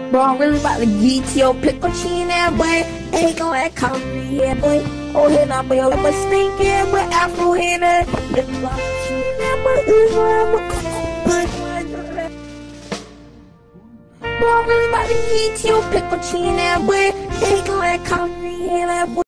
Bro, I'm really about to get your pickle chin that boy. Ain't gon' act comedy, yeah, boy. Oh, here now, boy, I'm a stink, yeah, boy. Afro hater. Bro, I'm really about to get your pickle chin that boy. Ain't gon' act comedy, yeah, boy.